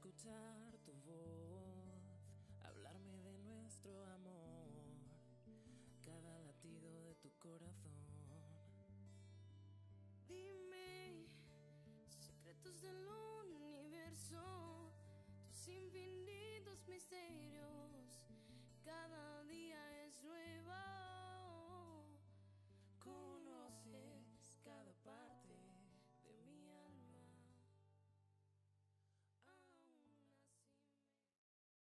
escuchar tu voz, hablarme de nuestro amor, cada latido de tu corazón. Dime secretos del universo, tus infinitos misterios.